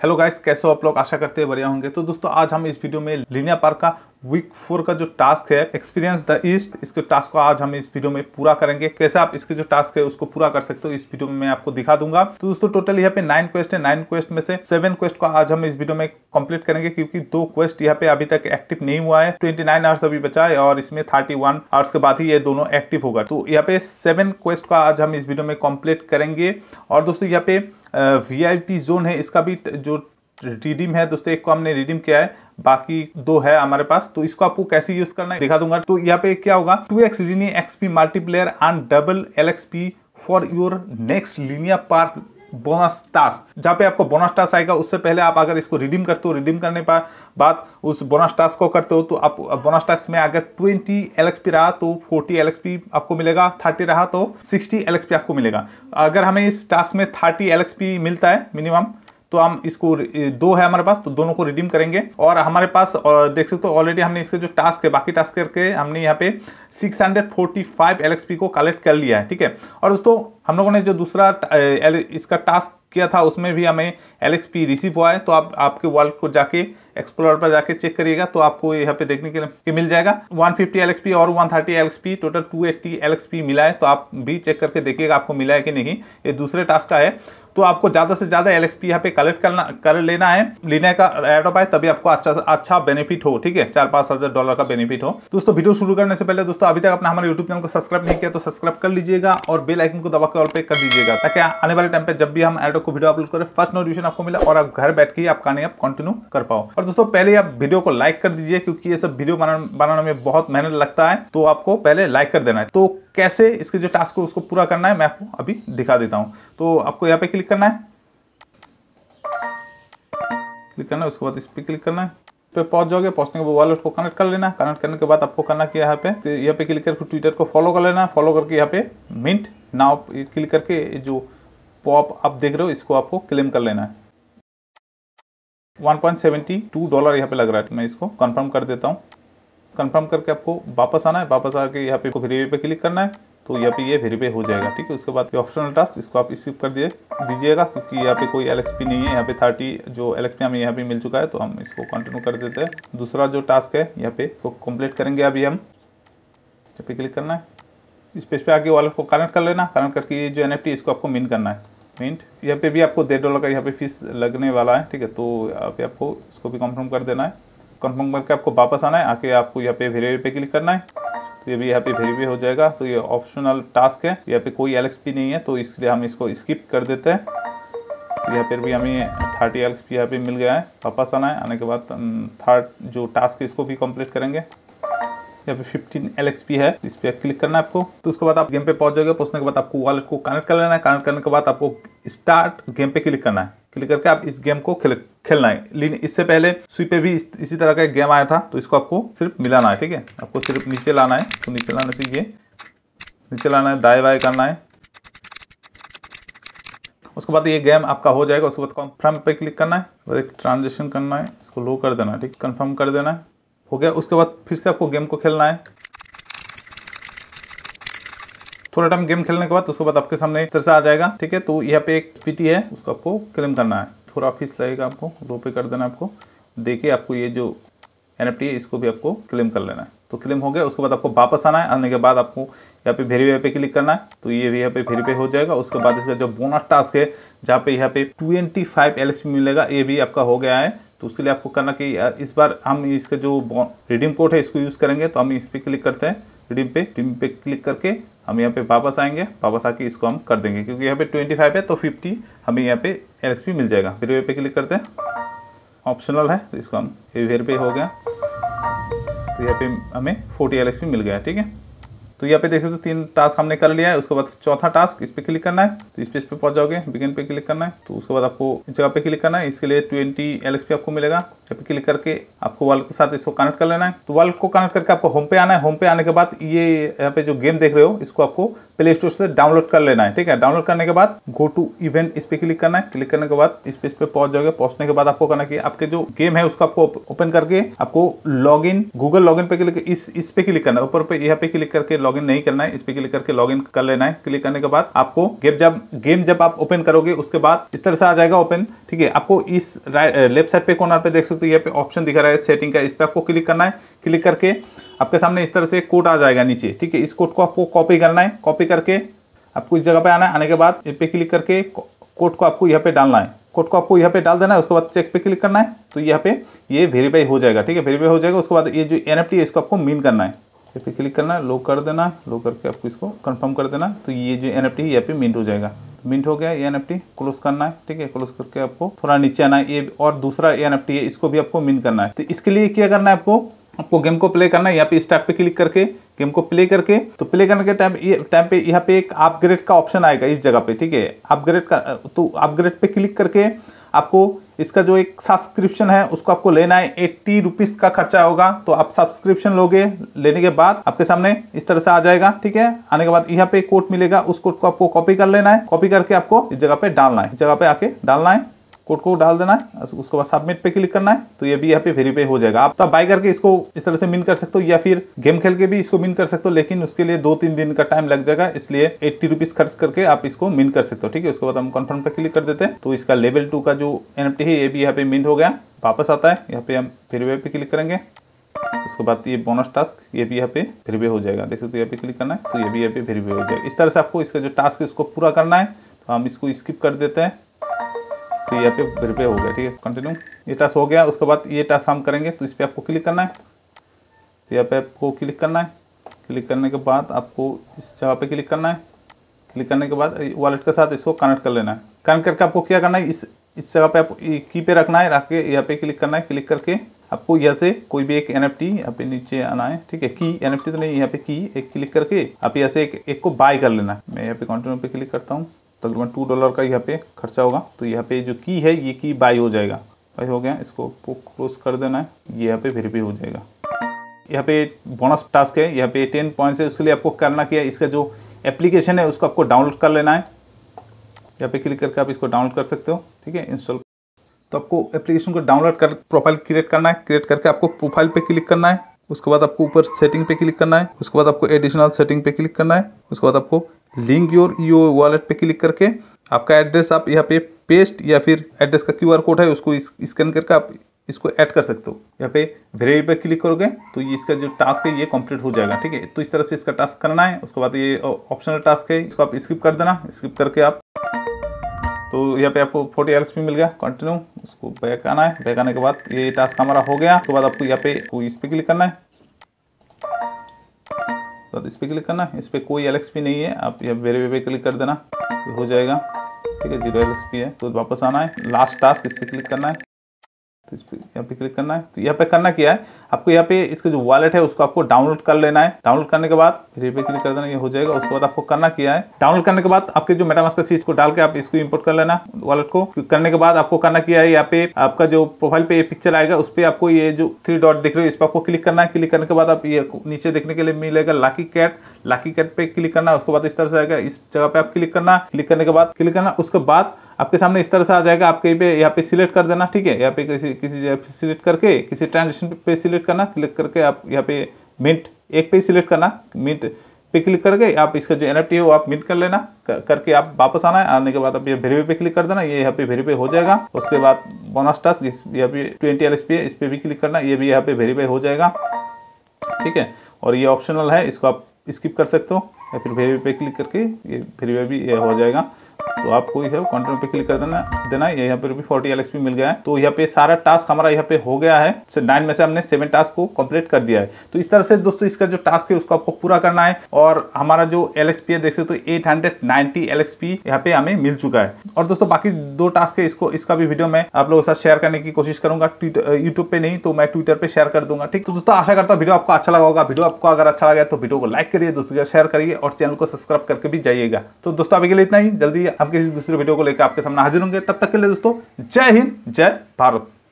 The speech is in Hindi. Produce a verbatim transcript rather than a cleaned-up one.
हेलो गाइस, कैसे हो आप लोग? आशा करते हैं बढ़िया होंगे। तो दोस्तों आज हम इस वीडियो में लिनिया पार्क का वीक फोर का जो टास्क है एक्सपीरियंस द ईस्ट, इसके टास्क को आज हम इस वीडियो में पूरा करेंगे। कैसे आप इसके जो टास्क है उसको पूरा कर सकते हो इस वीडियो में मैं आपको दिखा दूंगा। तो दोस्तों टोटल यहाँ पे नाइन क्वेस्ट है। नाइन क्वेस्ट में से सेवन क्वेस्ट को आज हम इस वीडियो में कंप्लीट करेंगे, क्योंकि दो क्वेस्ट यहाँ पे अभी तक एक्टिव नहीं हुआ है। ट्वेंटी नाइन आवर्स अभी बचा है और इसमें थर्टी वन आवर्स के बाद ही ये दोनों एक्टिव होगा। तो यहाँ पे सेवन क्वेस्ट का आज हम इस वीडियो में कंप्लीट करेंगे। और दोस्तों यहाँ पे वी आई पी जोन है, इसका भी जो रिडीम है दोस्तों, एक को हमने रिडीम किया है, बाकी दो है हमारे पास। तो इसको आपको कैसे यूज करना है दिखा दूंगा। तो यहाँ पे क्या होगा, two X Linea XP multiplayer and double L X P for your next Linea park bonus task. जहाँ पे आपको बोनस टास्क आएगा उससे पहले आप अगर इसको रिडीम करते हो, रिडीम करने के बाद उस बोनस टास्क को करते हो, तो आप बोनस टास्क में अगर ट्वेंटी एल एक्स पी रहा तो फोर्टी एल एक्स पी आपको मिलेगा, थर्टी रहा तो सिक्सटी एल एक्स पी आपको मिलेगा। अगर हमें इस टास्क में थर्टी एल एक्स पी मिलता है मिनिमम, तो हम इसको दो है हमारे पास, तो दोनों को रिडीम करेंगे। और हमारे पास और देख सकते हो ऑलरेडी हमने इसके जो टास्क है बाकी टास्क करके हमने यहाँ पे six forty five L X P को कलेक्ट कर लिया है, ठीक है। और दोस्तों हम लोगों ने जो दूसरा इसका टास्क किया था उसमें भी हमें एल एक्स पी रिसीव हुआ है। तो आप आपके वर्ल्ड को जाके एक्सप्लोरर पर जाके चेक करिएगा तो आपको यहाँ पे देखने के लिए मिल जाएगा one fifty L X P और one thirty L X P, total two eighty L X P मिला है। तो आप भी चेक करके देखिएगा आपको मिला है कि नहीं। ये दूसरे टास्क का है, तो आपको ज्यादा से ज्यादा एल एक्स पी यहाँ पे कलेक्ट करना कर लेना है। लिनिया का एडोप है तभी आपको अच्छा अच्छा बेनिफिट हो, ठीक है, चार पांच हजार डॉलर का बेनिफिट हो। दोस्तों वीडियो शुरू करने से पहले दोस्तों अभी तक अपना हमारे यूट्यूब चैनल को सब्सक्राइब नहीं किया तो सब्सक्राइब कर लीजिएगा और बेल आइकन को दबा के ऑल पे कर दीजिएगा, ताकि आने वाले टाइम पे जब भी हम एडोप को वीडियो अपलोड करें फर्स्ट नोटिफिकेशन आपको मिले और आप घर बैठ के आप कहानी आप कंटिन्यू कर पाओ। और दोस्तों पहले आप वीडियो को लाइक कर दीजिए, क्योंकि ये सब वीडियो बनाने में बहुत मेहनत लगता है, तो आपको पहले लाइक कर देना है। तो कैसे इसके जो टास्क को उसको पूरा करना है मैं आपको अभी दिखा देता हूँ। तो आपको यहाँ पे क्लिक करना है, क्लिक करना है, उसके बाद इस पर क्लिक करना है, पे पहुंच जाओगे। पहुंचने के बाद वॉलेट को कनेक्ट कर लेना। कनेक्ट करने के बाद आपको करना क्या है, यहाँ पे तो यहाँ पे क्लिक करके ट्विटर को फॉलो कर लेना। फॉलो करके यहाँ पे मिंट नाउ क्लिक करके जो पॉप आप देख रहे हो इसको आपको क्लेम कर लेना है। One point seven two dollar यहाँ पे लग रहा है। मैं इसको कंफर्म कर देता हूँ। कंफर्म करके आपको वापस आना है। वापस आके यहाँ पे वेरीफाई पे क्लिक करना है, तो यहाँ पे ये वेरीफाई हो जाएगा, ठीक है। उसके बाद ऑप्शनल टास्क इसको आप स्किप कर दिए दीजिएगा, क्योंकि यहाँ पे कोई एल एक्स पी नहीं है। यहाँ पे थर्टी जो एल एक्स पी हमें यहाँ पे मिल चुका है, तो हम इसको कंटिन्यू कर देते हैं। दूसरा जो टास्क है यहाँ पे इसको कंप्लीट करेंगे अभी हम। यहाँ पे क्लिक करना है, इस पेज पे आके वॉलेट को कनेक्ट कर लेना। कनेक्ट करके ये जो एन एफ टी इसको आपको मिंट करना है। मिंट यहाँ पे भी आपको डेढ़ डॉलर का यहाँ पे फीस लगने वाला है, ठीक है। तो यहाँ पे आपको इसको भी कंफर्म कर देना है। कंफर्म करके आपको वापस आना है। आके आपको यहाँ पे वेरीफाई पे क्लिक करना है, तो ये भी यहाँ पे वेरीफाई हो जाएगा। तो ये ऑप्शनल टास्क है, यहाँ पे कोई एल एक्स पी नहीं है, तो इसलिए हम इसको स्किप कर देते हैं। तो यहाँ पर भी हमें थर्टी एल एक्स पी यहाँ पे मिल गया है। वापस आना है। आने के बाद थर्ड जो टास्क है इसको भी कंप्लीट करेंगे। यहाँ पे फिफ्टीन एल एक्स पी है, इस पर क्लिक करना है आपको। तो उसके बाद आप गेम पे पहुंच जाओगे। पहुंचने के बाद आपको वॉलेट को कनेक्ट कर लेना है। कनेक्ट करने के बाद आपको स्टार्ट गेम पे क्लिक करना है। क्लिक करके आप इस गेम को खेल खेलना है। लेकिन इससे पहले सुई पे भी इस, इसी तरह का एक गेम आया था, तो इसको आपको सिर्फ मिलाना है, ठीक है। आपको सिर्फ नीचे लाना है। तो नीचे लाने से ये नीचे लाना है, दाएं बाएं करना है। उसके बाद ये गेम आपका हो जाएगा। उसके बाद कन्फर्म पे क्लिक करना है, एक ट्रांजेक्शन करना है, इसको लो कर देना है, ठीक, कन्फर्म कर देना है। हो गया। उसके बाद फिर से आपको गेम को खेलना है। थोड़ा टाइम गेम खेलने के बाद उसके बाद आपके सामने इस तरह से आ जाएगा, ठीक है। तो यहाँ पे एक पीटी है, उसको आपको क्लेम करना है। थोड़ा फीस लगेगा, आपको रो पे कर देना है। आपको देखिए आपको ये जो एनएफटी है इसको भी आपको क्लेम कर लेना है। तो क्लेम हो गया। उसके बाद आपको वापस आना है। आने के बाद आपको यहाँ पे वेरीफाई पे क्लिक करना है, तो ये भी यहाँ पे वेरीफाई हो जाएगा। उसके बाद इसका जो बोनस टास्क है जहाँ पे यहाँ पे twenty five L X P मिलेगा, ये भी आपका हो गया है। तो उसके लिए आपको करना कि इस बार हम इसका जो रिडीम कोड है इसको यूज़ करेंगे। तो हम इस पर क्लिक करते हैं, रिडीम पे रिडीम पे क्लिक करके हम यहाँ पे वापस आएंगे। वापस आके इसको हम कर देंगे, क्योंकि यहाँ पे ट्वेंटी फाइव है तो फिफ्टी हमें यहाँ पे एल एक्स पी मिल जाएगा। वेरीफाई पे क्लिक करते हैं, ऑप्शनल है, तो इसको हम वेरीफाई हो गया। तो यहाँ पे हमें फोर्टी एल एक्स पी मिल गया, ठीक है। तो यहाँ पे देख सकते हो तीन टास्क हमने कर लिया है। उसके बाद चौथा टास्क इस पे क्लिक करना है, तो इस पेज पे पहुंच जाओगे। बिगिन पे क्लिक करना है, तो उसके बाद आपको इस जगह पे क्लिक करना है। इसके लिए ट्वेंटी एल एक्स पी आपको मिलेगा। यहाँ पे क्लिक करके आपको वॉलेट के साथ इसको कनेक्ट कर लेना है। तो वॉलेट को कनेक्ट करके आपको होम पे आना है। होम पे आने के बाद ये यहाँ पे जो गेम देख रहे हो इसको आपको प्ले स्टोर से डाउनलोड कर लेना है, ठीक है। डाउनलोड करने के बाद गो टू इवेंट इस पे क्लिक करना है। क्लिक करने के बाद इस पेज पे पहुंच जाओगे। पहुंचने के बाद आपको करना कि आपके जो गेम है उसको आपको ओपन करके आपको log in Google log in पे क्लिक इस इस पे क्लिक करना है। ऊपर पे यहाँ पे क्लिक करके लॉग इन नहीं करना है, इस पे क्लिक करके लॉग इन कर लेना है। क्लिक करने के बाद आपको गेम जब गेम जब आप ओपन करोगे उसके बाद इस तरह से आ जाएगा ओपन, ठीक है। आपको इस लेफ्ट साइड पे कॉर्नर पे देख सकते हो यहाँ पे ऑप्शन दिखा रहा है सेटिंग का, इस पर आपको क्लिक करना है। क्लिक करके आपके सामने इस तरह से कोड आ जाएगा नीचे, ठीक है। इस कोड को आपको कॉपी करना है। कॉपी करके आपको इस जगह पे आना है। आने के बाद इस पे क्लिक करके कोड को आपको यहाँ पे डालना है। कोड को आपको यहाँ पे डाल देना है। उसके बाद चेक पे क्लिक करना है, तो यहाँ पे ये वेरीफाई हो जाएगा, ठीक है। वेरीफाई हो जाएगा। उसके बाद ये जो एनएफटी है इसको आपको मिन करना है। यहाँ पे क्लिक करना है, लॉक कर देना है। लॉक करके आपको इसको कंफर्म कर देना है, तो ये जो एनएफटी है यहाँ पे मिंट हो जाएगा। मिंट हो गया ये एनएफटी, क्लोज करना है, ठीक है। क्लोज करके आपको थोड़ा नीचे आना है। ये और दूसरा एनएफटी है, इसको भी आपको मिंट करना है। तो इसके लिए क्या करना है, आपको आपको गेम को प्ले करना है। यहाँ पे इस टैब पे क्लिक करके गेम को प्ले करके, तो प्ले करने के टाइम ये टाइम पे यहाँ पे एक अपग्रेड का ऑप्शन आएगा इस जगह पे, ठीक है। अपग्रेड का, तो अपग्रेड पे क्लिक करके आपको इसका जो एक सब्सक्रिप्शन है उसको आपको लेना है। एट्टी रुपीज़ का खर्चा होगा, तो आप सब्सक्रिप्शन लोगे। लेने के बाद आपके सामने इस तरह से आ जाएगा, ठीक है। आने के बाद यहाँ पे कोड मिलेगा, उस कोड को आपको कॉपी कर लेना है। कॉपी करके आपको इस जगह पे डालना है, इस जगह पे आके डालना है, कोड को डाल देना है। उसके बाद सबमिट पे क्लिक करना है, तो ये भी यहाँ पे वेरीफाई हो जाएगा। आप तो बाय करके इसको इस तरह से मिन कर सकते हो, या फिर गेम खेल के भी इसको मिन कर सकते हो, लेकिन उसके लिए दो तीन दिन का टाइम लग जाएगा। इसलिए एट्टी रुपीज़ खर्च करके आप इसको मिन कर सकते हो, ठीक है। उसके बाद हम कन्फर्म पे क्लिक कर देते हैं, तो इसका लेवल टू का जो एनएफटी है ये भी यहाँ पे मिन हो गया। वापस आता है, यहाँ पे हम वेरीफाई पे क्लिक करेंगे। उसके बाद ये बोनस टास्क ये भी यहाँ पे वेरीफाई हो जाएगा। देख सकते हो यहाँ पे क्लिक करना है, तो ये भी यहाँ पे वेरीफाई हो जाएगा। इस तरह से आपको इसका जो टास्क है उसको पूरा करना है। तो हम इसको स्किप कर देते हैं, तो यहाँ पे वेरीफाई हो गया, ठीक है। कंटिन्यू, ये टास्क हो गया। उसके बाद ये टास्क हम करेंगे, तो इस पर आपको क्लिक करना है। तो यहाँ पे आपको क्लिक करना है। क्लिक करने के बाद आपको इस जगह पे क्लिक करना है। क्लिक करने के बाद वॉलेट के साथ इसको कनेक्ट कर लेना है। कनेक्ट करके आपको क्या करना है, इस इस जगह पे आपको की पे रखना है। रख के यहाँ पे क्लिक करना है। क्लिक करके आपको यहाँ से कोई भी एक एनएफटी यहाँ पे नीचे आना है, ठीक है। की एनएफटी तो नहीं, यहाँ पे की एक क्लिक करके आप यहाँ से एक, एक को बाय कर लेना है। मैं यहाँ पे कंटिन्यू पे क्लिक करता हूँ। तकरीबन टू डॉलर का यहाँ पे खर्चा होगा, तो यहाँ पे जो की है ये की बाय हो जाएगा। बाय हो गया, इसको क्लोज कर देना है। ये यहाँ पे वेरीफाई हो जाएगा। यहाँ पे बोनस टास्क है, यहाँ पे टेन पॉइंट्स है। उसके लिए आपको करना क्या है, इसका जो एप्लीकेशन है उसको आपको डाउनलोड कर लेना है। यहाँ पे क्लिक करके आप इसको डाउनलोड कर सकते हो, ठीक है। इंस्टॉल, तो आपको एप्लीकेशन को डाउनलोड कर प्रोफाइल क्रिएट करना है। क्रिएट करके आपको प्रोफाइल पे क्लिक करना है। उसके बाद आपको ऊपर सेटिंग पे क्लिक करना है। उसके बाद आपको एडिशनल सेटिंग पे क्लिक करना है। उसके बाद आपको लिंक योर ईओ वॉलेट पे क्लिक करके आपका एड्रेस आप यहाँ पे पेस्ट, या फिर एड्रेस का क्यूआर कोड है उसको स्कैन करके आप इसको ऐड कर सकते हो। यहाँ पे वेरीफाई पे क्लिक करोगे तो ये इसका जो टास्क है ये कंप्लीट हो जाएगा, ठीक है। तो इस तरह से इसका टास्क करना है। उसके बाद ये ऑप्शनल टास्क है, इसको आप स्किप कर देना। स्किप करके आप, तो यहाँ पे आपको फोर्टी एल्स भी मिल गया। कंटिन्यू, उसको बैक आना है। बैक आने के बाद ये टास्क हमारा हो गया। उसके बाद आपको यहाँ पे इस पे क्लिक करना है, तो इस पे क्लिक करना है। इस पे कोई एलएक्सपी नहीं है, आप यहाँ वेरीफाई पे क्लिक कर देना, ये हो जाएगा, ठीक है। जीरो एलएक्सपी है, तो वापस आना है। लास्ट टास्क इस पे क्लिक करना है, तो इस पे यहाँ पे क्लिक करना है। तो यहाँ पे करना क्या है, आपको यहाँ पे इसका जो वॉलेट है उसको आपको डाउनलोड कर लेना है। डाउनलोड करने के बाद फिर पे क्लिक कर देना, ये हो जाएगा। उसके बाद आपको करना क्या है, डाउनलोड करने के बाद आपके जो मेटामास्क का सीज को डाल के आप इसको इंपोर्ट कर लेना वॉलेट को। करने के बाद आपको करना क्या है, यहाँ पे आपका जो प्रोफाइल पे पिक्चर आएगा उस पर आपको ये जो थ्री डॉट दिख रहे हो इस पर आपको क्लिक करना है। क्लिक करने के बाद आप ये नीचे देखने के लिए मिलेगा लकी कैट, लकी कैट पे क्लिक करना है। उसके बाद इस तरह से आएगा, इस जगह पे आप क्लिक करना। क्लिक करने के बाद क्लिक करना, उसके बाद आपके सामने इस तरह से आ जाएगा। आप कहीं पे यहाँ पे सिलेक्ट कर देना, ठीक है। यहाँ पे किसी किसी जगह पे सिलेक्ट करके किसी ट्रांजेक्शन पे सिलेक्ट करना। क्लिक करके आप यहाँ पे मिंट एक पे सिलेक्ट करना, मिंट पे क्लिक करके आप इसका जो एनएफटी है वो आप मिंट कर लेना। कर, करके आप वापस आना है। आने के बाद आप ये वेरीफाई पे क्लिक कर देना, ये यहाँ पे वेरीफाई हो जाएगा। उसके बाद बोनस टास्क इस यहाँ पे ट्वेंटी एलएसपी है, इस पे भी क्लिक करना, ये भी यहाँ पे वेरीफाई हो जाएगा, ठीक है। और ये ऑप्शनल है, इसको आप स्किप कर सकते हो, या फिर वेरीफाई पे क्लिक करके ये वेरीफाई भी ये हो जाएगा। तो आपको इसे कंटिन्यू पे क्लिक कर देना देना ये यहाँ पे भी फोर्टी एलएक्सपी मिल गया है। तो यहाँ पे सारा टास्क हमारा यहाँ पे हो गया है। नाइन में से हमने सेवन टास्क को कंप्लीट कर दिया है। तो इस तरह से दोस्तों इसका जो टास्क है उसको आपको पूरा करना है। और हमारा जो एलएक्सपी है देख सकते हो एट हंड्रेड नाइंटी एलएक्सपी यहाँ पे हमें मिल चुका है। और दोस्तों बाकी दो टास्क है, इसको इसका भी वीडियो मैं आप लोगों के साथ शेयर करने की कोशिश करूंगा। यूट्यूब पे नहीं तो मैं ट्विटर पे शेयर कर दूंगा, ठीक। तो दोस्तों आशा करता हूँ वीडियो आपको अच्छा लगा होगा। वीडियो आपको अगर अच्छा लगा तो वीडियो को लाइक करिए, दोस्तों के साथ शेयर करिए और चैनल को सब्सक्राइब करके भी जाइएगा। तो दोस्तों अभी के लिए इतना ही, जल्दी हम किसी दूसरे वीडियो को लेकर आपके सामने हाजिर होंगे। तब तक के लिए दोस्तों जय हिंद, जय भारत।